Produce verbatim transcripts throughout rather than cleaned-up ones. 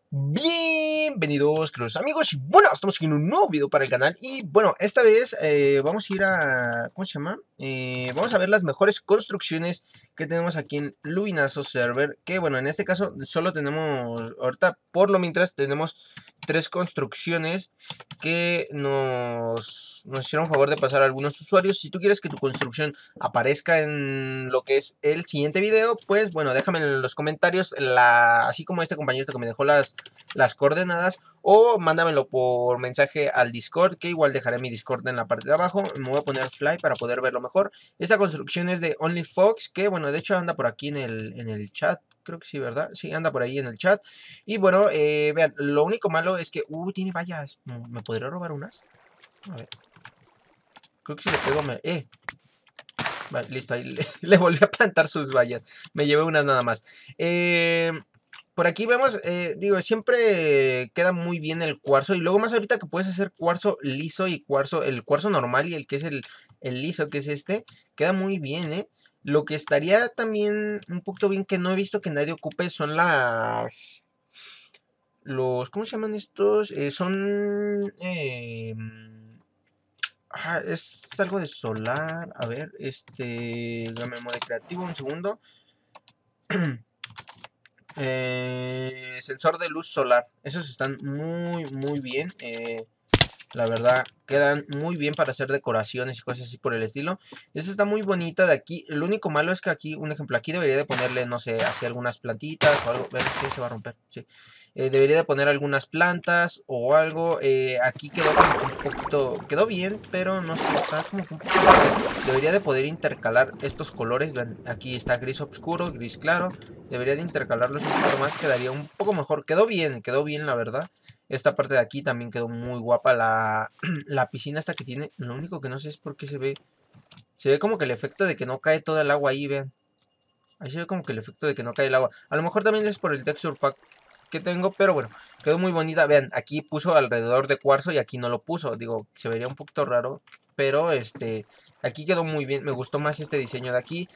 Bienvenidos, queridos amigos, y bueno, estamos aquí en un nuevo video para el canal. Y bueno, esta vez eh, vamos a ir a... ¿Cómo se llama? Eh, vamos a ver las mejores construcciones que tenemos aquí en Lubinazo Server. Que bueno, en este caso solo tenemos... Ahorita, por lo mientras, tenemos tres construcciones que nos, nos hicieron favor de pasar a algunos usuarios. Si tú quieres que tu construcción aparezca en lo que es el siguiente video, pues bueno, déjame en los comentarios, la, así como este compañero que me dejó las las coordenadas, o mándamelo por mensaje al Discord, que igual dejaré mi Discord en la parte de abajo. Me voy a poner fly para poder verlo mejor. Esta construcción es de OnlyFox, que bueno, de hecho anda por aquí en el, en el chat. Creo que sí, ¿verdad? Sí, anda por ahí en el chat. Y bueno, eh, vean, lo único malo es que... Uh, tiene vallas. ¿Me podría robar unas? A ver. Creo que si le pego me... Eh, vale, listo, ahí le, le volví a plantar sus vallas. Me llevé unas nada más. Eh, por aquí vemos, eh, digo, siempre queda muy bien el cuarzo. Y luego más ahorita que puedes hacer cuarzo liso y cuarzo, el cuarzo normal y el que es el, el liso, que es este, queda muy bien, ¿eh? Lo que estaría también un poquito bien que no he visto que nadie ocupe son las... Los, ¿cómo se llaman estos? Eh, son... Eh, ah, es algo de solar. A ver, este... Dame modo creativo, un segundo. Eh, sensor de luz solar. Esos están muy, muy bien. Eh, la verdad, quedan muy bien para hacer decoraciones y cosas así por el estilo. Esta está muy bonita de aquí. Lo único malo es que aquí, un ejemplo, aquí debería de ponerle, no sé, hacer algunas plantitas o algo. Ven, es que se va a romper, sí. Eh, debería de poner algunas plantas o algo. Eh, aquí quedó como un poquito, quedó bien, pero no sé, está como que un poquito... Debería de poder intercalar estos colores. Ven, aquí está gris oscuro, gris claro. Debería de intercalarlos un poquito más, quedaría un poco mejor. Quedó bien, quedó bien la verdad. Esta parte de aquí también quedó muy guapa. La, la piscina esta que tiene. Lo único que no sé es por qué se ve. Se ve como que el efecto de que no cae todo el agua ahí, vean. Ahí se ve como que el efecto de que no cae el agua. A lo mejor también es por el texture pack que tengo, pero bueno, quedó muy bonita. Vean, aquí puso alrededor de cuarzo y aquí no lo puso. Digo, se vería un poquito raro, pero este, aquí quedó muy bien. Me gustó más este diseño de aquí.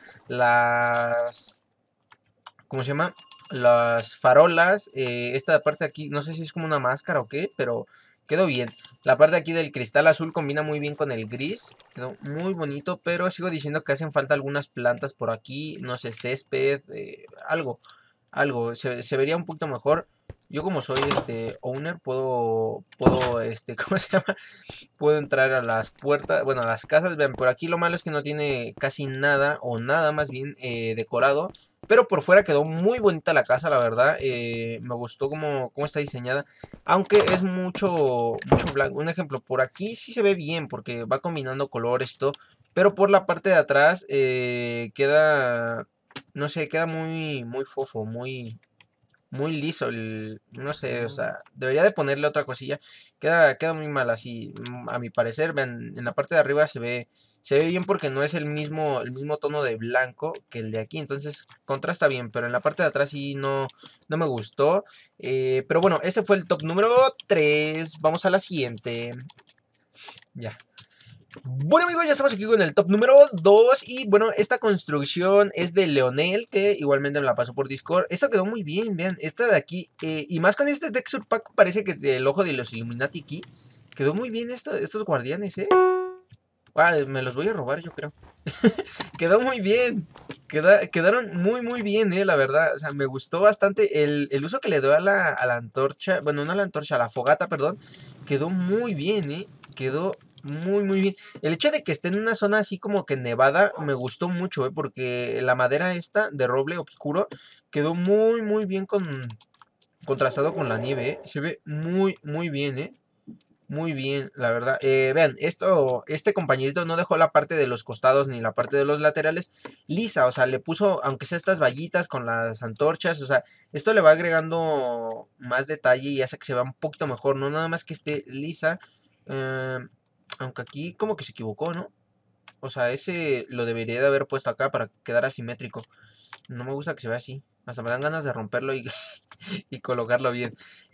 Las... ¿Cómo se llama? Las farolas, eh, esta parte de aquí, no sé si es como una máscara o qué, pero quedó bien. La parte de aquí del cristal azul combina muy bien con el gris, quedó muy bonito, pero sigo diciendo que hacen falta algunas plantas por aquí, no sé, césped, eh, algo, algo, se, se vería un poquito mejor. Yo como soy este owner, puedo, puedo, este, ¿cómo se llama? Puedo entrar a las puertas, bueno, a las casas. Vean, por aquí lo malo es que no tiene casi nada, o nada más bien eh, decorado. Pero por fuera quedó muy bonita la casa, la verdad. Eh, me gustó cómo, cómo está diseñada. Aunque es mucho, mucho blanco. Un ejemplo, por aquí sí se ve bien porque va combinando colores y todo. Pero por la parte de atrás eh, queda, no sé, queda muy, muy fofo, muy, muy liso, el, no sé, o sea, debería de ponerle otra cosilla. Queda, queda muy mal así, mm, a mi parecer. Vean, en la parte de arriba se ve, se ve bien porque no es el mismo, el mismo tono de blanco que el de aquí, entonces contrasta bien, pero en la parte de atrás sí no, no me gustó. Eh, pero bueno, este fue el top número tres. Vamos a la siguiente. Ya. Bueno amigos, ya estamos aquí con el top número dos. Y bueno, esta construcción es de Leonel, que igualmente me la pasó por Discord. Esta quedó muy bien, vean, esta de aquí, eh, y más con este texture pack, parece que el ojo de los Illuminati aquí. Quedó muy bien esto, estos guardianes, eh. Ah, me los voy a robar, yo creo. Quedó muy bien. Queda, quedaron muy muy bien, eh, la verdad. O sea, me gustó bastante el, el uso que le doy a la, a la antorcha. Bueno, no a la antorcha, a la fogata, perdón. Quedó muy bien, eh. Quedó muy muy bien. El hecho de que esté en una zona así como que nevada me gustó mucho, eh. Porque la madera esta de roble oscuro quedó muy muy bien con, contrastado con la nieve, eh. Se ve muy muy bien, eh. Muy bien, la verdad. Eh, vean, esto, este compañerito no dejó la parte de los costados ni la parte de los laterales lisa. O sea, le puso, aunque sea estas vallitas con las antorchas. O sea, esto le va agregando más detalle y hace que se vea un poquito mejor. No nada más que esté lisa. Eh, aunque aquí como que se equivocó, ¿no? O sea, ese lo debería de haber puesto acá para quedar asimétrico. No me gusta que se vea así. Hasta me dan ganas de romperlo y, y colocarlo bien.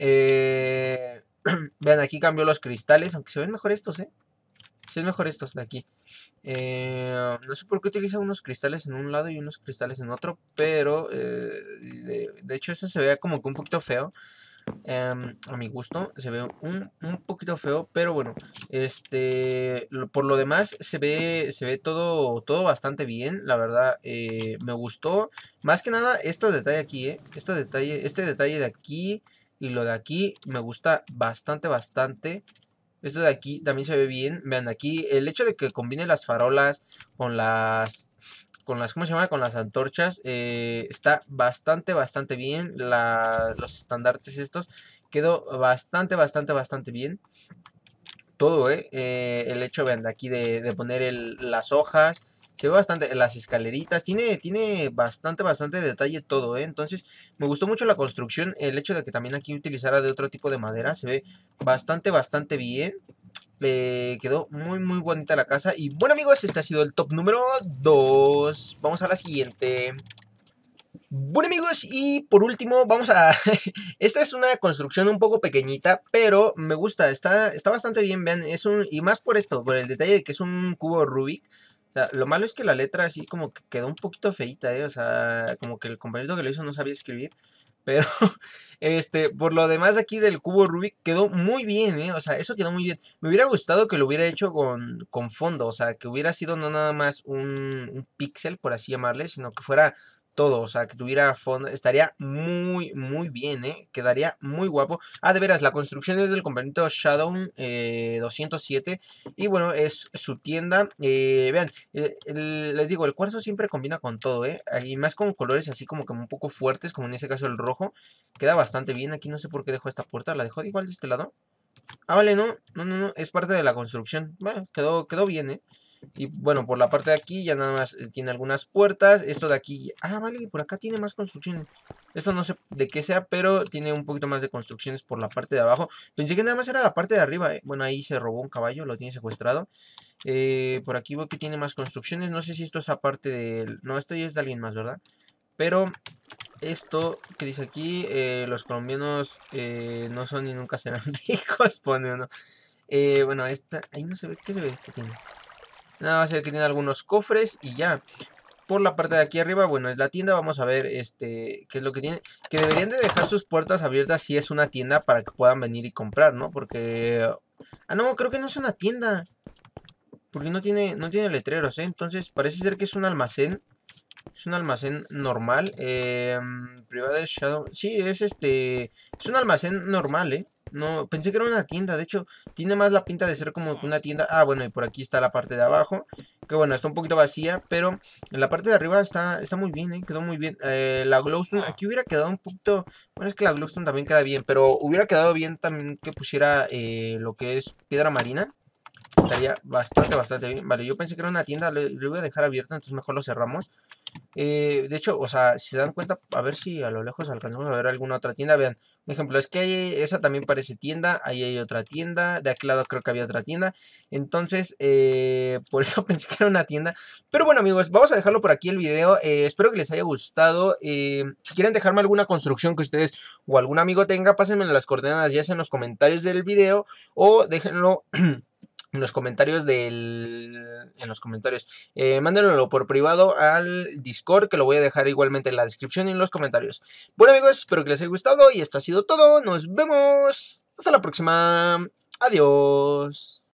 Eh, vean, aquí cambió los cristales, aunque se ven mejor estos, ¿eh? Se ven mejor estos de aquí. Eh, no sé por qué utiliza unos cristales en un lado y unos cristales en otro, pero eh, de, de hecho eso se ve como que un poquito feo. Um, a mi gusto se ve un, un poquito feo, pero bueno, este, lo, por lo demás se ve, se ve todo, todo bastante bien, la verdad, eh, me gustó, más que nada, este detalle aquí, eh, este detalle, este detalle de aquí y lo de aquí, me gusta bastante, bastante. Esto de aquí también se ve bien. Vean, aquí el hecho de que combine las farolas con las... Con las, ¿cómo se llama? Con las antorchas. Eh, está bastante, bastante bien. La, los estandartes estos. Quedó bastante, bastante, bastante bien. Todo, ¿eh? Eh, el hecho, vean, de aquí de, de poner el, las hojas. Se ve bastante, las escaleritas, tiene, tiene bastante, bastante detalle todo, ¿eh? Entonces, me gustó mucho la construcción, el hecho de que también aquí utilizara de otro tipo de madera, se ve bastante, bastante bien. Eh, quedó muy muy bonita la casa. Y bueno amigos, este ha sido el top número dos. Vamos a la siguiente. Bueno amigos, y por último vamos a... Esta es una construcción un poco pequeñita, pero me gusta, está, está bastante bien, vean, es un... Y más por esto, por el detalle de que es un cubo Rubik. O sea, lo malo es que la letra así como que quedó un poquito feita, ¿eh? O sea, como que el compañero que lo hizo no sabía escribir. Pero, este, por lo demás aquí del cubo Rubik quedó muy bien, ¿eh? O sea, eso quedó muy bien. Me hubiera gustado que lo hubiera hecho con, con fondo, o sea, que hubiera sido no nada más un, un píxel, por así llamarle, sino que fuera todo, o sea, que tuviera fondo, estaría muy, muy bien, ¿eh? Quedaría muy guapo. Ah, de veras, la construcción es del compañero Shadow eh, doscientos siete y bueno, es su tienda. Eh, vean, eh, el, les digo, el cuarzo siempre combina con todo, ¿eh? Y más con colores así como que un poco fuertes, como en este caso el rojo. Queda bastante bien. Aquí no sé por qué dejó esta puerta. ¿La dejó igual de este lado? Ah, vale, no. No, no, no. Es parte de la construcción. Bueno, quedó, quedó bien, ¿eh? Y bueno, por la parte de aquí ya nada más eh, tiene algunas puertas. Esto de aquí... Ah, vale, por acá tiene más construcciones. Esto no sé de qué sea, pero tiene un poquito más de construcciones por la parte de abajo. Pensé que nada más era la parte de arriba, ¿eh? Bueno, ahí se robó un caballo, lo tiene secuestrado. Eh, por aquí veo que tiene más construcciones. No sé si esto es aparte del... No, esto ya es de alguien más, ¿verdad? Pero esto que dice aquí, eh, los colombianos eh, no son ni nunca serán ricos, pone uno. Eh, bueno, esta... Ahí no se ve, ¿qué se ve? ¿Qué tiene? Nada más que tiene algunos cofres y ya. Por la parte de aquí arriba, bueno, es la tienda. Vamos a ver este qué es lo que tiene. Que deberían de dejar sus puertas abiertas si es una tienda para que puedan venir y comprar, ¿no? Porque... Ah, no, creo que no es una tienda. Porque no tiene, no tiene letreros, ¿eh? Entonces parece ser que es un almacén. Es un almacén normal. Eh, Private Shadow. Sí, es este... Es un almacén normal, ¿eh? No, pensé que era una tienda. De hecho, tiene más la pinta de ser como que una tienda. Ah, bueno, y por aquí está la parte de abajo. Que bueno, está un poquito vacía. Pero en la parte de arriba está, está muy bien, ¿eh? Quedó muy bien. Eh, la glowstone, aquí hubiera quedado un poquito... Bueno, es que la glowstone también queda bien. Pero hubiera quedado bien también que pusiera eh, lo que es piedra marina. Estaría bastante, bastante bien. Vale, yo pensé que era una tienda. Le, le voy a dejar abierto, entonces mejor lo cerramos. Eh, de hecho, o sea, si se dan cuenta, a ver si a lo lejos alcanzamos a ver alguna otra tienda. Vean, por ejemplo, es que hay, esa también parece tienda, ahí hay otra tienda, de aquel lado creo que había otra tienda. Entonces, eh, por eso pensé que era una tienda. Pero bueno amigos, vamos a dejarlo por aquí el video. Eh, espero que les haya gustado. Eh, si quieren dejarme alguna construcción que ustedes o algún amigo tenga, pásenme las coordenadas ya sea en los comentarios del video o déjenlo... en los comentarios del... En los comentarios. Eh, mándenlo por privado al Discord, que lo voy a dejar igualmente en la descripción y en los comentarios. Bueno amigos, espero que les haya gustado y esto ha sido todo. Nos vemos. Hasta la próxima. Adiós.